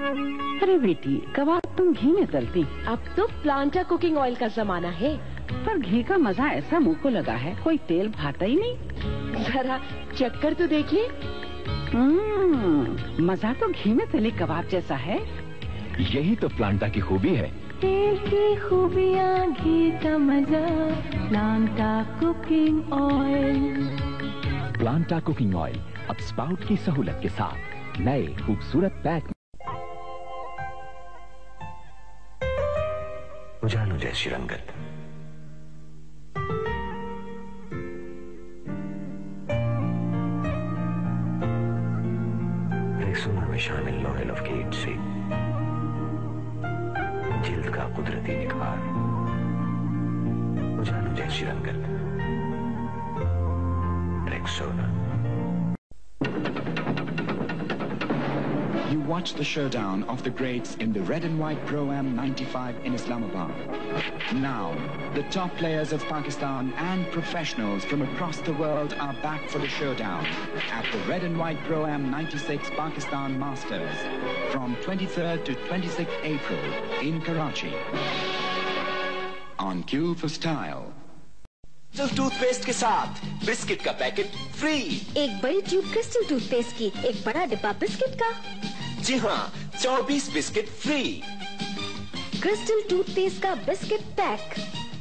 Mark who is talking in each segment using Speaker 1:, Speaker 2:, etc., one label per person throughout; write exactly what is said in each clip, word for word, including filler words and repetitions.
Speaker 1: अरे बेटी, कबाब तुम घी में तलती।
Speaker 2: अब तो प्लांटा कुकिंग ऑयल का जमाना है।
Speaker 1: पर घी का मजा ऐसा मुंह को लगा है, कोई तेल भाता ही नहीं।
Speaker 2: जरा चक्कर तो देखिए।
Speaker 1: हम्म, मजा तो घी में तले कबाब जैसा है।
Speaker 3: यही तो प्लांटा की खूबी है।
Speaker 4: तेल की खूबियाँ, घी का मजा, Planta cooking oil.
Speaker 3: Planta cooking oil अब स्पाउट की सहूलत के साथ नए खूबसूरत पैक।
Speaker 5: उजालों जैसी रंगत, रेक्सोना में शामिल लॉरेल ऑफ कीट से जिल्द का कुदरती निखार। उजालों जैसी रंगत, Rexona.
Speaker 6: You watch the showdown of the greats in the red and white Pro-Am ninety-five in Islamabad. Now, the top players of Pakistan and professionals from across the world are back for the showdown at the red and white Pro-Am ninety-six Pakistan Masters from twenty-third to twenty-sixth April in Karachi. On Cue for Style.
Speaker 7: Crystal toothpaste के साथ biscuit का packet free.
Speaker 8: एक बड़ी tube crystal toothpaste की, एक बड़ा डिब्बा biscuit का।
Speaker 7: जी हाँ, चौबीस बिस्किट फ्री।
Speaker 8: क्रिस्टल टूथपेस्ट का बिस्किट पैक।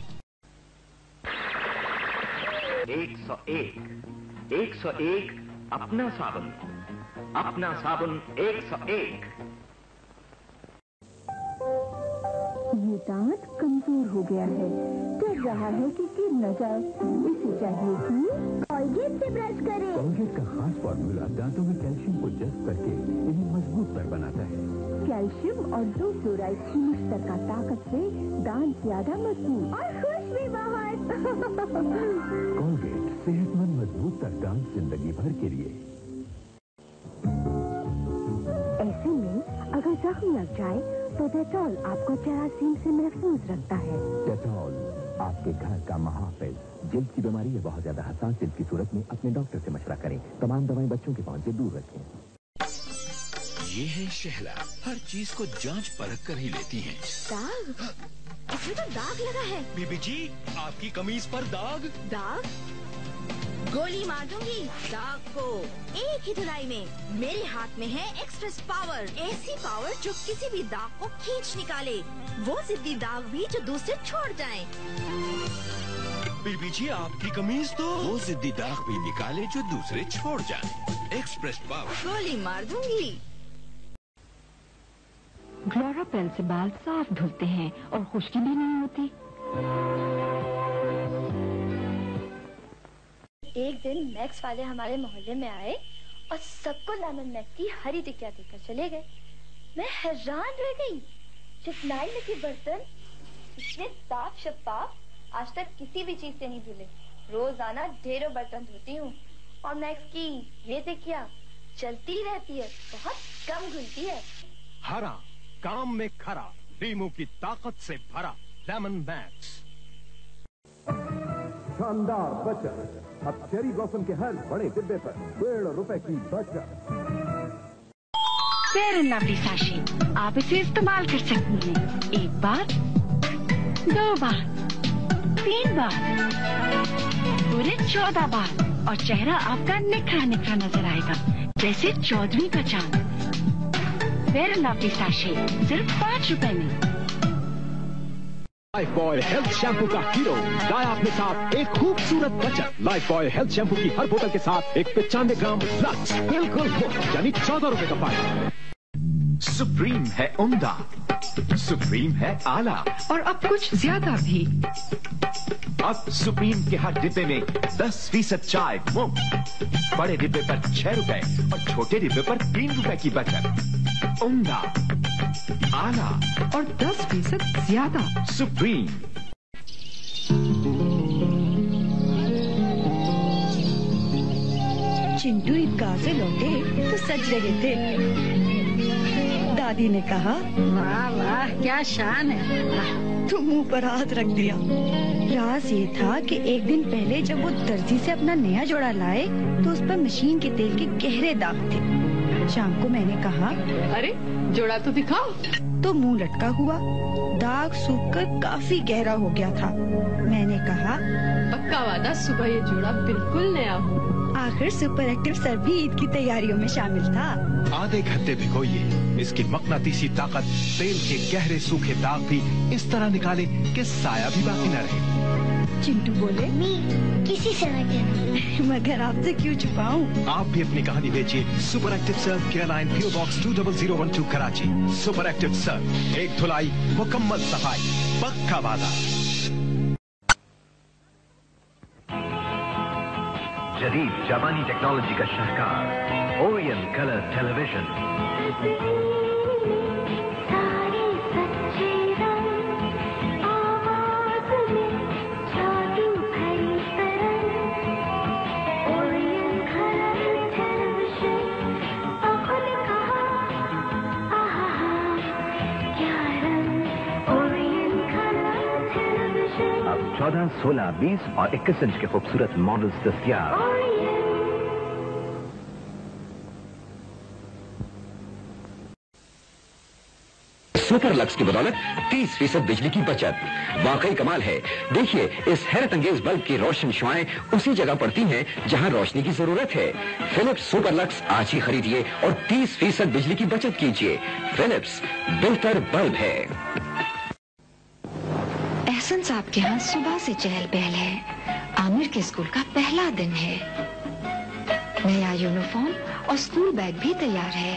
Speaker 9: एक सौ एक, एक सौ एक अपना साबुन, अपना साबुन एक सौ एक।
Speaker 4: ये दांत कमजोर हो गया है, डर रहा है कि गिर न जाए। इसे चाहिए कि कोलगेट से ब्रश करें।
Speaker 5: कोलगेट का खास फॉर्मूला दांतों में कैल्शियम को जज्ब करके इन्हें मजबूत पर बनाता है।
Speaker 4: कैल्शियम और दो फ्लोराइड की मुश्तरका ताकत से दांत ज्यादा मजबूत और खुश भी बहुत।
Speaker 5: कोलगेट, सेहतमंद मजबूत तक दांत जिंदगी भर के लिए।
Speaker 4: ऐसे में अगर जख्म लग जाए तो डेटॉल आपको जरासीम से महफूज रखता है।
Speaker 5: डेटॉल आपके घर का महाफिज। जिल्द की बीमारी या बहुत ज्यादा हसास जिल्द की सूरत में अपने डॉक्टर से मशवरा करें। तमाम दवाएं बच्चों के पहुंच से दूर रखें।
Speaker 3: ये है शहला, हर चीज को जांच परख कर ही लेती हैं।
Speaker 8: दाग? इसमें तो दाग लगा है।
Speaker 3: बीबी जी, आपकी कमीज पर दाग।
Speaker 8: दाग? गोली मार दूंगी दाग को एक ही धुलाई में। मेरे हाथ में है एक्सप्रेस पावर, ऐसी पावर जो किसी भी दाग को खींच निकाले। वो जिद्दी दाग भी जो दूसरे छोड़ जाएं।
Speaker 3: बीबी जी, आपकी कमीज तो वो जिद्दी दाग भी निकाले जो दूसरे छोड़ जाएं। Express power.
Speaker 8: गोली मार दूंगी।
Speaker 4: ग्लोरा पेन से बाल साफ धुलते हैं और खुश्की भी नहीं होती।
Speaker 10: एक दिन मैक्स वाले हमारे मोहल्ले में आए और सबको लेमन मैक्स की हरी टिकिया देकर चले गए। मैं हैरान रह गई। चिकनाई में के बर्तन इतने साफ शफाफ, आज तक किसी भी चीज से नहीं धुले। रोजाना ढेरों बर्तन धोती हूँ और मैक्स की ये टिकिया चलती रहती है, बहुत कम धुलती है।
Speaker 11: हरा, काम में खरा, रीमू की ताकत से भरा लेमन मैक्स।
Speaker 5: शानदार बचत अब चेरी ब्लॉसम के हर बड़े डिब्बे पर डेढ़ रुपए की बचत।
Speaker 4: फेयर एंड लवली सैशे, आप इसे इस्तेमाल कर सकती हैं। एक बार, दो बार, तीन बार, पूरे चौदह बार और चेहरा आपका निखरा निखरा नजर आएगा जैसे चौदहवीं का चांद। फेयर एंड लवली सैशे सिर्फ पाँच रुपए में।
Speaker 11: लाइफ बॉय हेल्थ शैम्पू का हीरो लाया अपने साथ एक खूबसूरत बचत। लाइफ बॉय हेल्थ शैम्पू की हर बोतल के साथ एक पचानवे ग्राम लक्स बिल्कुल मुफ्त, यानी चौदह रुपए का फायदा।
Speaker 3: सुप्रीम है उम्दा, सुप्रीम है आला
Speaker 1: और अब कुछ ज्यादा भी।
Speaker 3: अब सुप्रीम के हर डिब्बे में दस फीसद चाय मुफ्त। बड़े डिब्बे पर छह रुपए और छोटे डिब्बे पर तीन रुपए की बचत। उम्दा, आला
Speaker 1: और दस फीसद ज्यादा।
Speaker 3: सुप्रीम।
Speaker 12: चिंटू ईदगाह से लौटे तो सज रहे थे। दादी ने कहा,
Speaker 1: वाह वाह क्या शान है।
Speaker 12: तो मुंह पर हाथ रख दिया। राज ये था कि एक दिन पहले जब वो दर्जी से अपना नया जोड़ा लाए तो उस पर मशीन के तेल के गहरे दाग थे। शाम को मैंने कहा,
Speaker 2: अरे जोड़ा तो दिखाओ।
Speaker 12: तो मुंह लटका हुआ, दाग सूखकर काफी गहरा हो गया था। मैंने कहा,
Speaker 2: पक्का वादा सुबह ये जोड़ा बिल्कुल नया हो।
Speaker 12: आखिर सुपर एक्टिव सर भी ईद की तैयारियों में शामिल था।
Speaker 11: आधे घंटे भिगोइए। इसकी मकनातीसी ताकत तेल के गहरे सूखे दाग भी इस तरह निकाले कि साया भी बाकी न रहे।
Speaker 12: चिंटू बोले,
Speaker 10: किसी से न कहना।
Speaker 12: मगर आपसे क्यों छुपाऊं?
Speaker 11: आप भी अपनी कहानी भेजिए super active Surf care line PO box two double zero one two Karachi. Super active Surf, एक धुलाई मुकम्मल सफाई, पक्का वादा।
Speaker 9: जदीद जापानी टेक्नोलॉजी का शाहकार ओरियन कलर टेलीविजन। चौदह, सोलह, बीस और इक्कीस इंच के खूबसूरत मॉडल्स दस्तयाब।
Speaker 5: सुपर लक्स की बदौलत तीस फीसद बिजली की बचत। वाकई कमाल है। देखिए, इस हैरत अंगेज बल्ब की रोशन शुआएं उसी जगह पड़ती हैं जहां रोशनी की जरूरत है। फिलिप्स सुपर लक्स आज ही खरीदिए और तीस फीसद बिजली की बचत कीजिए। फिलिप्स बेहतर बल्ब है।
Speaker 4: एहसन साहब के यहाँ सुबह से चहल पहल है। आमिर के स्कूल का पहला दिन है। नया यूनिफॉर्म और स्कूल बैग भी तैयार है।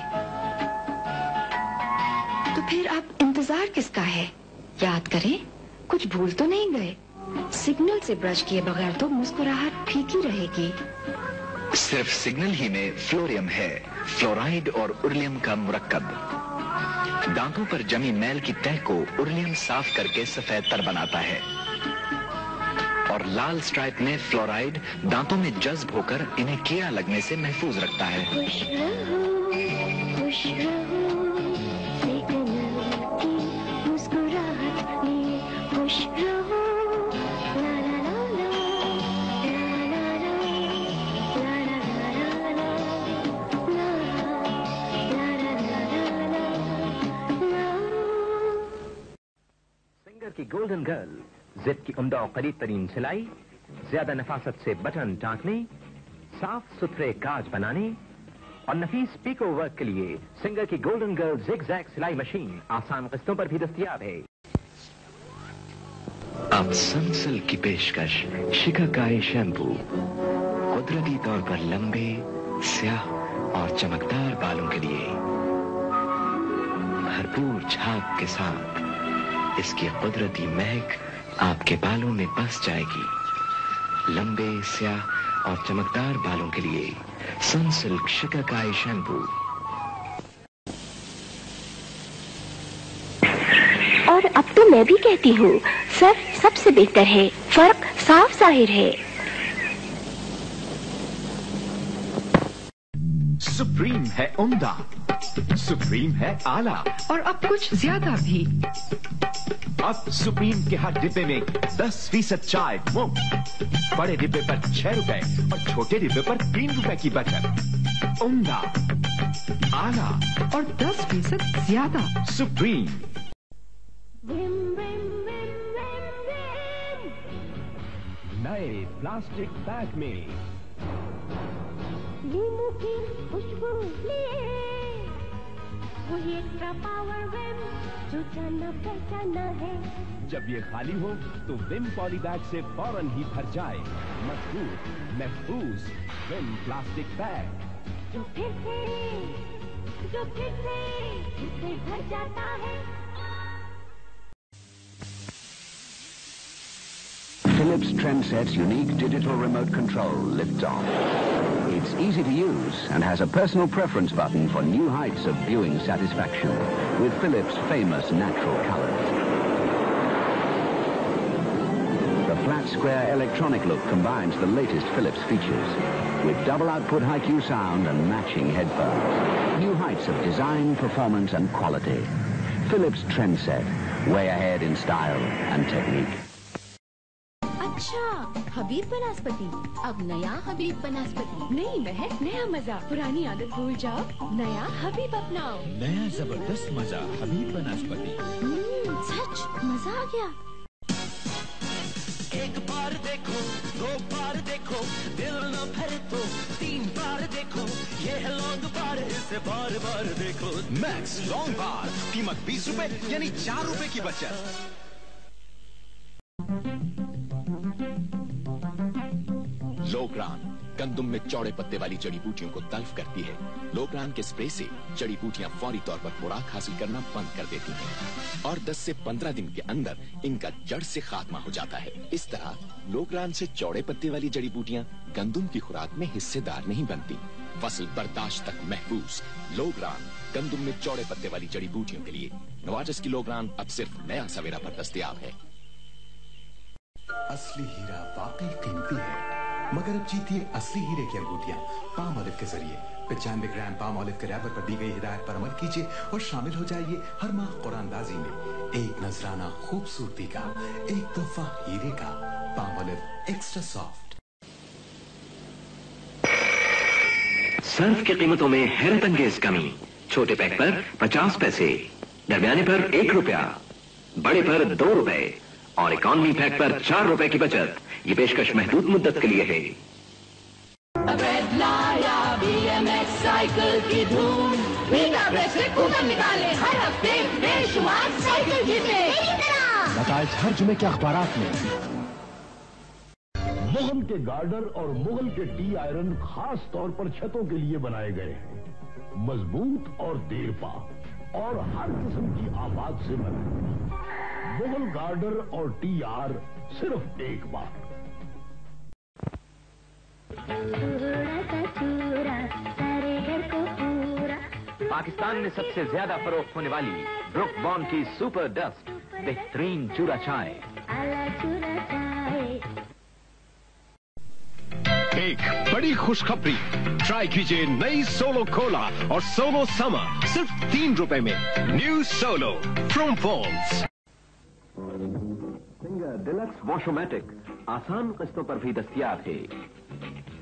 Speaker 4: तो फिर अब इंतजार किसका है? याद करें, कुछ भूल तो नहीं गए? सिग्नल से ब्रश किए बगैर तो मुस्कुराहट फीकी रहेगी।
Speaker 7: सिर्फ सिग्नल ही में फ्लोरियम है, फ्लोराइड और उर्लियम का मुरक्कब। दांतों पर जमी मैल की तह को उर्लियम साफ करके सफेद तर बनाता है और लाल स्ट्राइप में फ्लोराइड दांतों में जज्ब होकर इन्हें कीड़ा लगने से महफूज रखता है।
Speaker 10: खुश रहो, खुश रहो, सिग्नल की मुस्कुराहट लिए खुश रहो। ला ला ला ला, ला ला ला, ला ला ला ला, ला ला ला ला।
Speaker 9: सिंगर की गोल्डन गर्ल, जिप की उम्दा और करीब तरीन सिलाई, ज्यादा नफासत से बटन टांकने, साफ सुथरे काज बनाने और नफीस पीको वर्क के लिए सिंगर की गोल्डन गर्ल जिग जैग सिलाई मशीन आसान किस्तों पर भी दस्तयाब है।
Speaker 7: अब सनसिल्क की पेशकश शिकाकाई शैम्पू, कुदरती तौर पर लंबे, स्याह और चमकदार बालों के लिए भरपूर झाग के साथ इसकी कुदरती महक आपके बालों में बस जाएगी। लंबे, स्याह और चमकदार बालों के लिए सनसिल्क शिकाकाई शैम्पू।
Speaker 10: और अब तो मैं भी कहती हूँ, सर्फ सबसे बेहतर है। फर्क साफ जाहिर है।
Speaker 3: सुप्रीम है उम्दा, सुप्रीम है आला
Speaker 12: और अब कुछ ज्यादा भी।
Speaker 3: अब सुप्रीम के हर डिब्बे में दस फीसद चाय मुफ्त। बड़े डिब्बे पर छह रुपए और छोटे डिब्बे पर तीन रुपए की बचत। उम्दा, आला
Speaker 12: और दस फीसद ज्यादा।
Speaker 3: सुप्रीम।
Speaker 11: नए प्लास्टिक बैग में
Speaker 10: नींबू की खुशबू लिए वही एक्स्ट्रा पावर विम जो जाना पहचाना है।
Speaker 11: जब ये खाली हो तो विम पॉली बैग से फौरन ही भर जाए। मजबूत, महफूज विम प्लास्टिक बैग
Speaker 10: जो फिर से जो फिर से फिर से भर जाता है।
Speaker 5: Philips Trendset's unique digital remote control lifts off. It's easy to use and has a personal preference button for new heights of viewing satisfaction with Philips' famous natural colors. The flat square electronic look combines the latest Philips features with double output high-Q sound and matching headphones. New heights of design, performance and quality. Philips Trendset, way ahead in style and technique.
Speaker 8: अच्छा, हबीब बनास्पति, अब नया हबीब बनास्पति।
Speaker 2: नहीं महक, नया मजा। पुरानी आदत भूल जाओ, नया हबीब अपनाओ।
Speaker 11: नया जबरदस्त मजा हबीब बनास्पति।
Speaker 8: हम्म, सच मजा आ गया।
Speaker 13: एक बार देखो, दो बार देखो, दिल न भरे तो तीन बार देखो, ये है लॉन्ग बार, इसे बार बार देखो।
Speaker 3: मैक्स लॉन्ग बार, कीमत बीस रुपए यानी चार रुपए की बचत। लोग्रान गंदुम में चौड़े पत्ते वाली जड़ी बूटियों को तल्फ करती है। लोग्रान के स्प्रे से जड़ी बूटियां फौरी तौर पर खुराक हासिल करना बंद कर देती हैं और दस से पंद्रह दिन के अंदर इनका जड़ से खात्मा हो जाता है। इस तरह लोग्रान से चौड़े पत्ते वाली जड़ी बूटियां गंदुम की खुराक में हिस्सेदार नहीं बनती। फसल बर्दाश्त तक महफूज। लोग्रान गंदुम में चौड़े पत्ते वाली जड़ी बूटियों के लिए नवाजस की लोग्रान अब सिर्फ नया सवेरा पर दस्तयाब है।
Speaker 14: असली हीरा वाकई कीमती है, मगर अब जीतिए असली हीरे की अंगूठियां पाम ऑलिव के जरिए। पचानवे ग्राम पाम ऑलिव के रैपर पर दी गई हिदायत पर अमल कीजिए और शामिल हो जाइए हर माह कुरानदाजी में एक नजराना खूबसूरती का, एक तोहफा हीरे का। Palmolive extra soft.
Speaker 5: Surf की कीमतों में हैरत अंगेज कमी। छोटे पैक पर पचास पैसे, दरमियाने पर एक रुपया, बड़े पर दो रुपए और इकॉनमी पैक पर चार रुपए की बचत। ये पेशकश महदूद मुद्दत के लिए है।
Speaker 13: ब्रेड लाया बीएमएक्स साइकिल की धूम, वीगा ब्रेड से कूपन निकाले, हर हफ्ते बेशुमार साइकिल जीते।
Speaker 11: नताइज हर जुमे के अखबारात में।
Speaker 15: मुगल के गार्डर और मुगल के टी आयरन खास तौर पर छतों के लिए बनाए गए हैं। मजबूत और देरपा और हर किस्म की आवाज से बने। मुगल गार्डर और टी आर सिर्फ एक बार।
Speaker 9: पाकिस्तान में सबसे ज्यादा फरोख्त होने वाली ब्रुक बॉन्ड की सुपर डस्ट बेहतरीन चूरा चाय।
Speaker 11: एक बड़ी खुशखबरी, ट्राई कीजिए नई सोलो कोला और सोलो समर सिर्फ तीन रुपए में। New Solo from Pond's.
Speaker 9: Singer deluxe Washomatic आसान किस्तों पर भी दस्तयाब है।